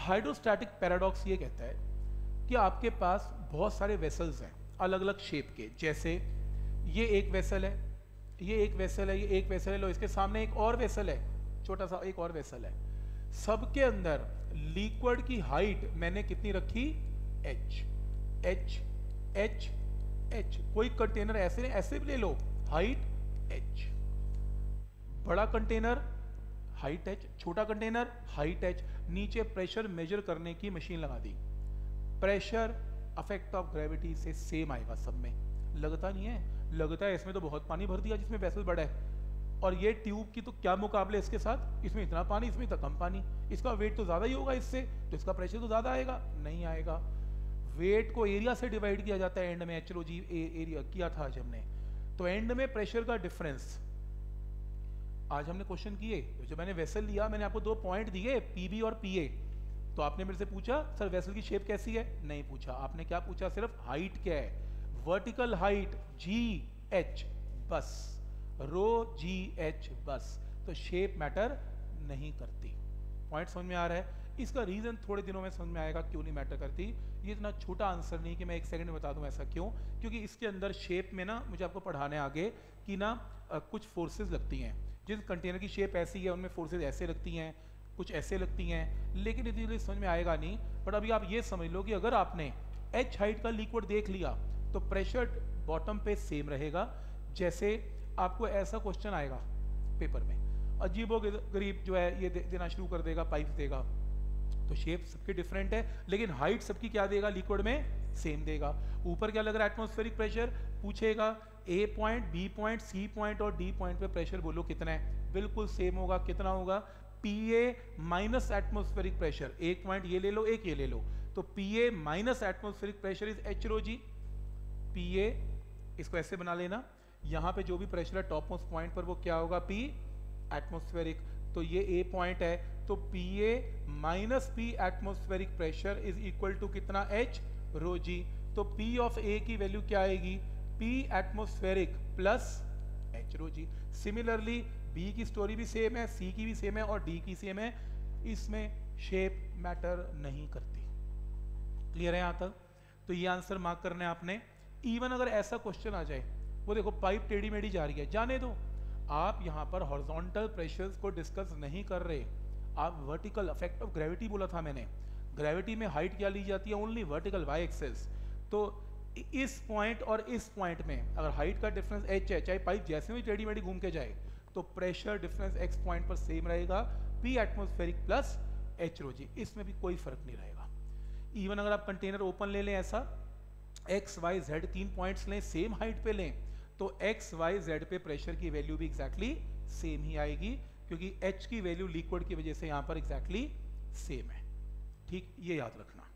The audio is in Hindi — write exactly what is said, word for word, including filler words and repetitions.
हाइड्रोस्टैटिक पैराडॉक्स ये कहता है कि आपके पास बहुत सारे वेसल्स हैं अलग अलग शेप के, जैसे ये एक वेसल है, ये एक वेसल है, ये एक वेसल है, लो इसके सामने एक और वेसल है, छोटा सा एक और वेसल है, सबके अंदर लिक्विड की हाइट मैंने कितनी रखी, h h h h। कोई कंटेनर ऐसे ऐसे भी ले लो, हाइट h, बड़ा कंटेनर हाइट h, छोटा कंटेनर हाइट h। नीचे प्रेशर मेजर करने की मशीन लगा दी, प्रेशर अफेक्ट ऑफ ग्रेविटी से सेम आएगा सब में। लगता नहीं है, लगता है इसमें तो बहुत पानी भर दिया जिसमें वेसल बड़ा है, और ये ट्यूब की तो क्या मुकाबले इसके साथ, इसमें इतना पानी, इसमें इतना कम पानी, इसका वेट तो ज़्यादा ही होगा इससे, तो इसका प्रेशर तो ज़्यादा आएगा, नहीं आएगा। वेट को एरिया से डिवाइड किया जाता है एंड में, चलो जी एरिया किया था आज हमने, तो एंड में प्रेशर का डिफरेंस आज हमने क्वेश्चन किए। जब मैंने वेसल लिया, मैंने आपको दो पॉइंट दिए पीबी और पीए, तो आपने मेरे से पूछा सर वेसल की शेप कैसी है, नहीं पूछा, आपने क्या पूछा, सिर्फ हाइट क्या है, वर्टिकल हाइट जी एच बस, रो जी एच बस, तो शेप मैटर नहीं करती। पॉइंट समझ में आ रहा है? इसका रीजन थोड़े दिनों में समझ में आएगा क्यों नहीं मैटर करती। ये इतना छोटा आंसर नहीं कि मैं एक सेकंड में बता दूं ऐसा क्यों, क्योंकि इसके अंदर शेप में ना मुझे आपको पढ़ाने आगे कि ना आ, कुछ फोर्सेस लगती हैं। जिस कंटेनर की शेप ऐसी है उनमें फोर्सेस ऐसे लगती हैं, कुछ ऐसे लगती हैं, लेकिन इतनी समझ में आएगा नहीं। बट अभी आप ये समझ लो कि अगर आपने एच हाइट का लिक्विड देख लिया तो प्रेशर बॉटम पे सेम रहेगा। जैसे आपको ऐसा क्वेश्चन आएगा पेपर में, अजीबो गरीब जो है ये दे, देना शुरू कर देगा, पाइप देगा, तो शेप सबकी डिफरेंट है लेकिन हाइट सबकी क्या देगा, लिक्विड में सेम देगा। ऊपर क्या लग रहा है, एटमॉस्फेरिक प्रेशर पूछेगा, A point, B point, C point और डी पॉइंट पे प्रेशर बोलो कितना है, बिल्कुल सेम होगा। कितना होगा, P A minus atmospheric pressure, एक पॉइंट ये ले लो, एक ये ले लो, तो P A minus atmospheric pressure is H rho G. P A इसको ऐसे बना लेना, यहाँ पे जो भी प्रेशर है टॉप मोस्ट पॉइंट पर वो क्या होगा, पी एटमॉस्फेरिक, तो ये ए पॉइंट है, तो P A minus P atmospheric pressure is equal to कितना, एच रो जी। तो पी ऑफ ए की वैल्यू क्या आएगी, P atmospheric plus H rho G. Similarly B की स्टोरी भी सेम है, सी की भी सेम है और डी की सेम है, इसमें शेप मैटर नहीं करती। क्लियर है यहाँ तक? तो ये आंसर मार्क करना है आपने। इवन अगर ऐसा क्वेश्चन आ जाए, वो देखो पाइप टेढ़ी मेढ़ी जा रही है, जाने दो, आप यहाँ पर हॉरिजॉन्टल प्रेशर्स को डिस्कस नहीं कर रहे, आप वर्टिकल इफेक्ट ऑफ ग्रेविटी बोला था मैंने। ग्रेविटी में हाइट क्या ली जाती है, ओनली वर्टिकल वाई एक्सेस। तो इस पॉइंट और इस पॉइंट में अगर हाइट का डिफरेंस एच है, चाहे पाइप जैसे भी टेढ़ी मेढ़ी घूम के जाए, तो प्रेशर डिफरेंस एक्स पॉइंट पर सेम रहेगा, P atmospheric plus H rho G, इसमें भी कोई फर्क नहीं रहेगा। इवन अगर आप कंटेनर ओपन ले लें ऐसा, एक्स वाई जेड तीन पॉइंट्स लें, सेम हाइट पे लें, तो एक्स वाई जेड पे प्रेशर की वैल्यू भी एग्जैक्टली सेम ही आएगी, क्योंकि एच की वैल्यू लिक्विड की वजह से यहाँ पर एग्जैक्टली सेम है। ठीक, ये याद रखना।